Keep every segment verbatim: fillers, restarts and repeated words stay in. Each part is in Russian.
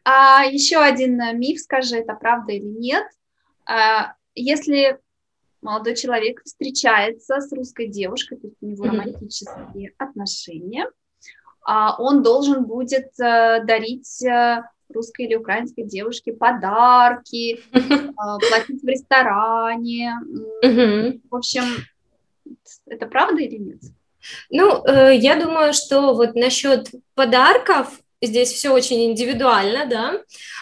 А еще один э, миф, скажи, это правда или нет. А, Если молодой человек встречается с русской девушкой, то есть у него Мгм. романтические отношения, а, он должен будет э, дарить э, русской или украинской девушке подарки, а, платить в ресторане. М, Мгм. В общем, это правда или нет? Ну, э, я думаю, что вот насчет подарков здесь все очень индивидуально, да.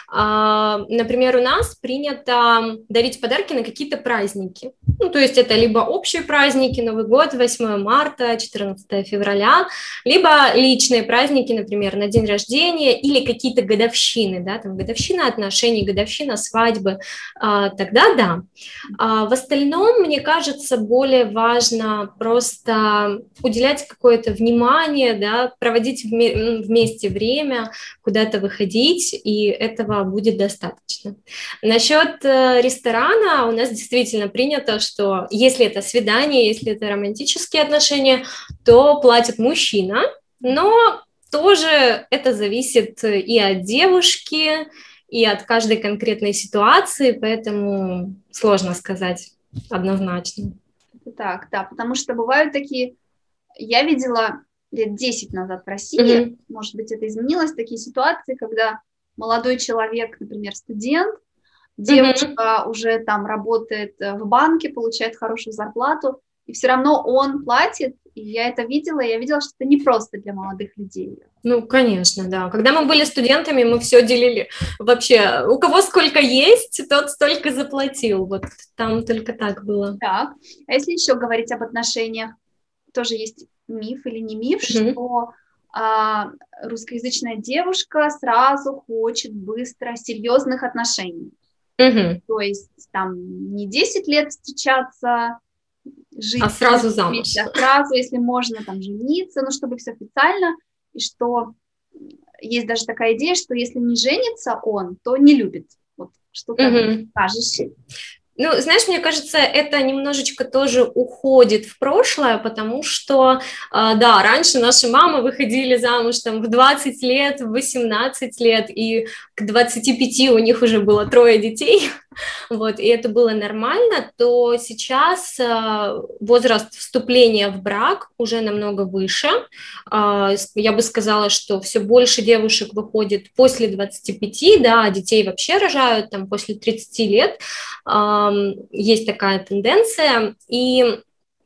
А, например, у нас принято дарить подарки на какие-то праздники. Ну, то есть это либо общие праздники, Новый год, восьмое марта, четырнадцатое февраля, либо личные праздники, например, на день рождения или какие-то годовщины, да, там годовщина отношений, годовщина свадьбы, а, тогда да. А в остальном, мне кажется, более важно просто уделять какое-то внимание, да, проводить вме- вместе время, куда-то выходить, и этого будет достаточно. Насчет э, ресторана у нас действительно принято, что если это свидание, если это романтические отношения, то платит мужчина, но тоже это зависит и от девушки, и от каждой конкретной ситуации, поэтому сложно сказать однозначно. Это так, да, потому что бывают такие, я видела лет десять назад в России, Мгм. может быть, это изменилось, такие ситуации, когда молодой человек, например, студент, Мгм. девушка уже там работает э, в банке, получает хорошую зарплату, и все равно он платит, и я это видела, и я видела, что это не просто для молодых людей. Ну, конечно, да. Когда мы были студентами, мы все делили. Вообще, у кого сколько есть, тот столько заплатил. Вот там только так было. Так, а если еще говорить об отношениях, тоже есть миф или не миф, Мгм. что а, русскоязычная девушка сразу хочет быстро серьезных отношений. Мгм. То есть там не десять лет встречаться, А жить сразу вместе, замуж. а сразу, если можно, там жениться, но чтобы все официально, и что есть даже такая идея, что если не женится он, то не любит. Вот что ты об этом Мгм. скажешь? Ну, знаешь, мне кажется, это немножечко тоже уходит в прошлое, потому что, а, да, раньше наши мамы выходили замуж там в двадцать лет, в восемнадцать лет, и к двадцати пяти у них уже было трое детей, вот, и это было нормально, то сейчас а, возраст вступления в брак уже намного выше. А, с- я бы сказала, что все больше девушек выходит после двадцати пяти, да, а детей вообще рожают там после тридцати лет. Ам, есть такая тенденция, и,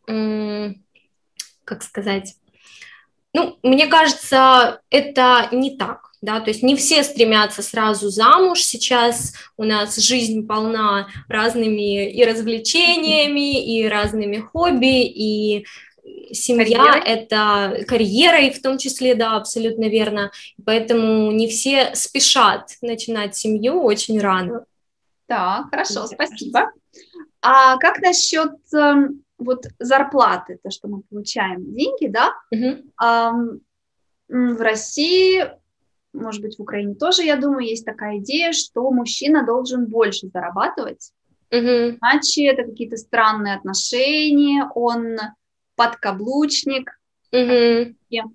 м, как сказать, ну, мне кажется, это не так. Да, то есть не все стремятся сразу замуж. Сейчас у нас жизнь полна разными и развлечениями, и разными хобби, и семья– Карьерой? это карьерой в том числе, да, абсолютно верно. Поэтому не все спешат начинать семью очень рано, Так, хорошо, мне кажется. спасибо. А как насчет эм, вот зарплаты, то, что мы получаем деньги, да? Мгм. Ам, м, В России, может быть, в Украине тоже, я думаю, есть такая идея, что мужчина должен больше зарабатывать, Мгм. иначе это какие-то странные отношения, он подкаблучник. Мгм.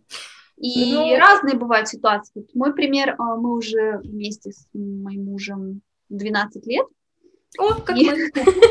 И Ну, разные бывают ситуации. Вот мой пример, а, мы уже вместе с моим мужем двенадцать лет, о, как и мы.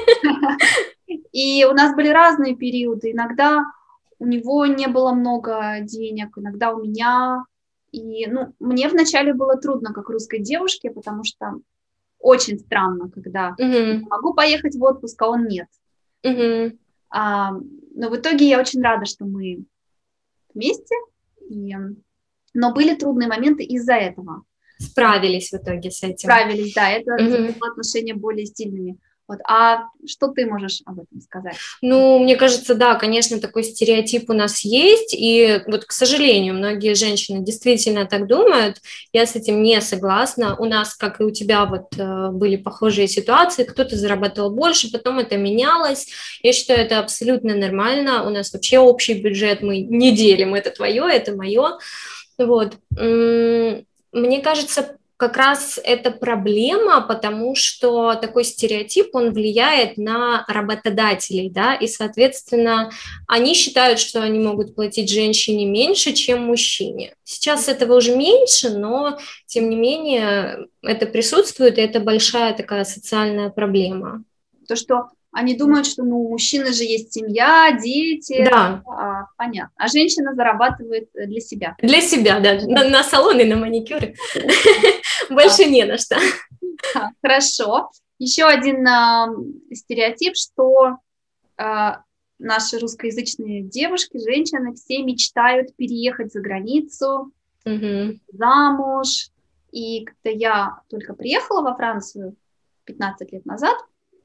И у нас были разные периоды. Иногда у него не было много денег, иногда у меня. И, ну, мне вначале было трудно, как русской девушке, потому что очень странно, когда я Мгм. могу поехать в отпуск, а он нет. Мгм. А, но в итоге я очень рада, что мы вместе. И, но были трудные моменты из-за этого. Справились в итоге с этим. Справились, да, это Мгм. сделало отношения более стильными. Вот. А что ты можешь об этом сказать? Ну, мне кажется, да, конечно, такой стереотип у нас есть, и вот, к сожалению, многие женщины действительно так думают. Я с этим не согласна. У нас, как и у тебя, вот э, были похожие ситуации, кто-то зарабатывал больше, потом это менялось. Я считаю, это абсолютно нормально. У нас вообще общий бюджет, мы не делим, это твое, это мое. Вот. М, Мне кажется, как раз это проблема, потому что такой стереотип, он влияет на работодателей, да, и, соответственно, они считают, что они могут платить женщине меньше, чем мужчине. Сейчас этого уже меньше, но, тем не менее, это присутствует, и это большая такая социальная проблема. То, что они думают, что, ну, у мужчины же есть семья, дети, да. а, понятно. А женщина зарабатывает для себя. Для себя, да, на, на салоны, на маникюры. Больше не на что. Хорошо. Еще один стереотип, что наши русскоязычные девушки, женщины, все мечтают переехать за границу, замуж. И когда я только приехала во Францию пятнадцать лет назад,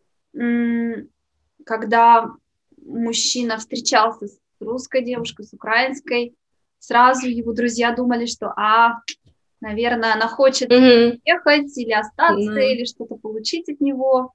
когда мужчина встречался с русской девушкой, с украинской, сразу его друзья думали, что, а, наверное, она хочет mm-hmm. ехать или остаться, mm-hmm. или что-то получить от него.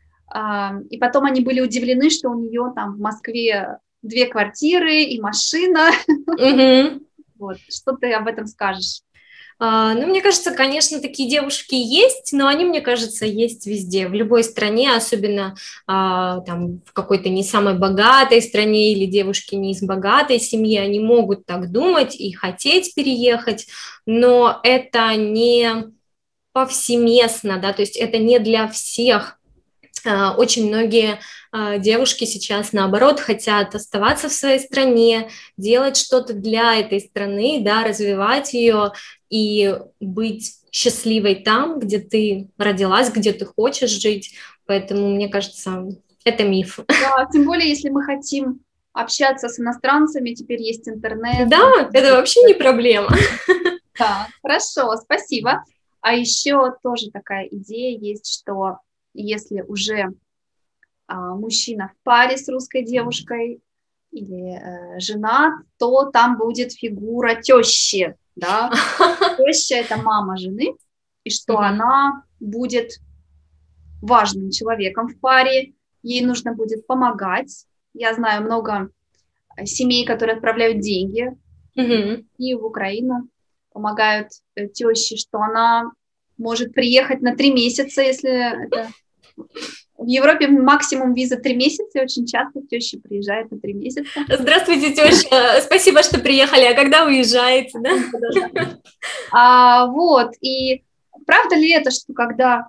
И потом они были удивлены, что у нее там в Москве две квартиры и машина. Mm-hmm. Вот. Что ты об этом скажешь? Uh, ну, мне кажется, конечно, такие девушки есть, но они, мне кажется, есть везде, в любой стране, особенно uh, там, в какой-то не самой богатой стране или девушки не из богатой семьи, они могут так думать и хотеть переехать, но это не повсеместно, да, то есть это не для всех. Uh, очень многие uh, девушки сейчас, наоборот, хотят оставаться в своей стране, делать что-то для этой страны, да, развивать ее и быть счастливой там, где ты родилась, где ты хочешь жить. Поэтому, мне кажется, это миф. Да, тем более, если мы хотим общаться с иностранцами, теперь есть интернет. Да, это вообще не проблема. Да, хорошо, спасибо. А еще тоже такая идея есть, что если уже а, мужчина в паре с русской девушкой или э, женат, то там будет фигура тещи, да? Теща – это мама жены, и что mm-hmm. она будет важным человеком в паре, ей нужно будет помогать. Я знаю много семей, которые отправляют деньги mm-hmm. и в Украину, помогают теще, что она может приехать на три месяца, если это... В Европе максимум виза три месяца, и очень часто теща приезжает на три месяца. Здравствуйте, теща, спасибо, что приехали, а когда уезжаете, да? А, вот, и правда ли это, что когда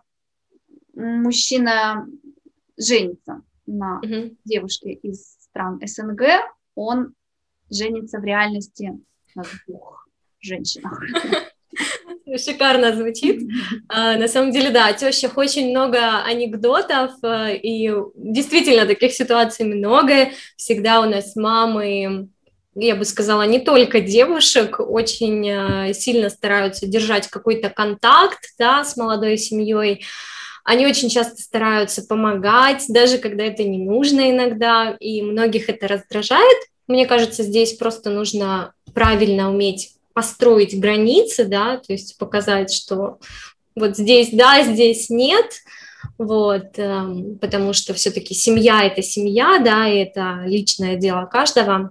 мужчина женится на uh-huh. девушке из стран СНГ, он женится в реальности на двух женщинах? Шикарно звучит. А, на самом деле, да, о тещах очень много анекдотов, и действительно таких ситуаций много. Всегда у нас мамы, я бы сказала, не только девушек, очень сильно стараются держать какой-то контакт, да, с молодой семьей. Они очень часто стараются помогать, даже когда это не нужно иногда, и многих это раздражает. Мне кажется, здесь просто нужно правильно уметь построить границы, да, то есть показать, что вот здесь да, здесь нет, вот, э, потому что все-таки семья – это семья, да, и это личное дело каждого.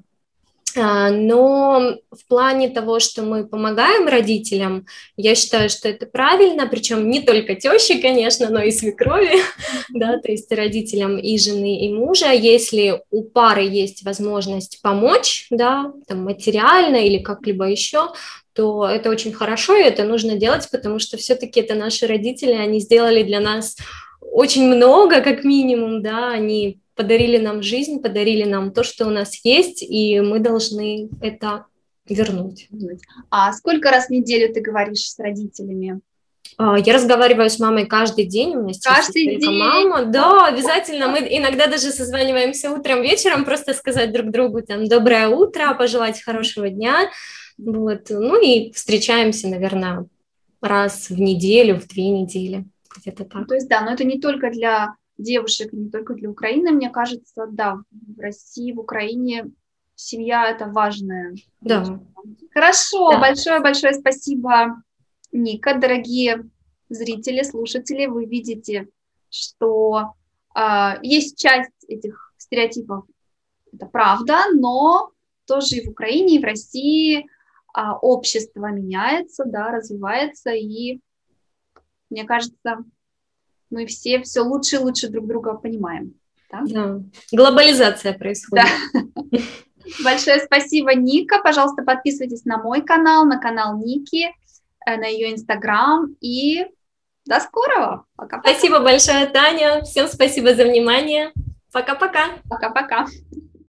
Но в плане того, что мы помогаем родителям, я считаю, что это правильно, причем не только тещи, конечно, но и свекрови, да, то есть родителям и жены, и мужа. Если у пары есть возможность помочь, да, там, материально или как-либо еще, то это очень хорошо, и это нужно делать, потому что все-таки это наши родители, они сделали для нас очень много, как минимум, да, они подарили нам жизнь, подарили нам то, что у нас есть, и мы должны это вернуть. А сколько раз в неделю ты говоришь с родителями? Я разговариваю с мамой каждый день, у меня сейчас каждый день. Мама, да, обязательно. Мы иногда даже созваниваемся утром, вечером, просто сказать друг другу там доброе утро, пожелать хорошего дня, вот. Ну и встречаемся, наверное, раз в неделю, в две недели, где-то так. То есть да, но это не только для девушек, не только для Украины, мне кажется, да, в России, в Украине семья – это важная. Да. Хорошо, да. большое-большое спасибо, Ника. Дорогие зрители, слушатели, вы видите, что э, есть часть этих стереотипов, это правда, но тоже и в Украине, и в России э, общество меняется, да, развивается, и мне кажется, мы все все лучше и лучше друг друга понимаем. Да? Да. Глобализация происходит. Да. Большое спасибо, Ника. Пожалуйста, подписывайтесь на мой канал, на канал Ники, на ее Инстаграм. И до скорого. Пока-пока. Спасибо большое, Таня. Всем спасибо за внимание. Пока-пока. Пока-пока.